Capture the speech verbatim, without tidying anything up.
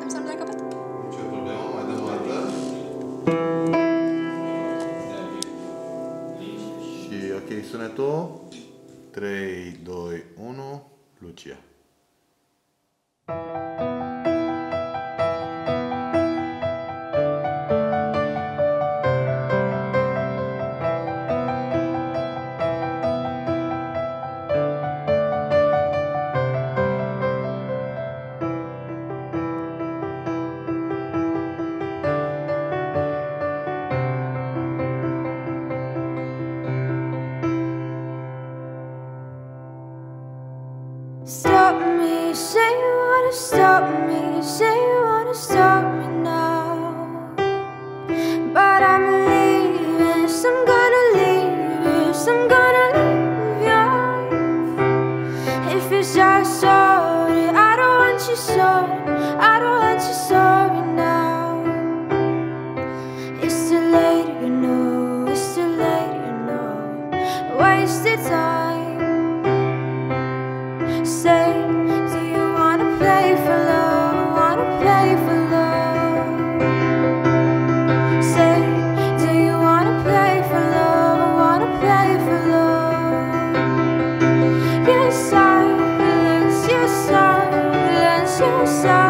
putem să-mi dai capăt? Nici o problemă, mai dăm o dată. Și ok, sunetul. trei, doi, unu, Lucia. Stop me, say you wanna stop me, say you wanna stop me now. But I'm leaving, so I'm gonna leave you, so I'm gonna leave you. If it's just sorry, I don't want you sorry, I don't want you sorry now. It's too late, you know, it's too late, you know. Wasted time. Say, do you wanna play for love? Wanna play for love? Say, do you wanna play for love? Wanna play for love? Your silence, your silence, your silence.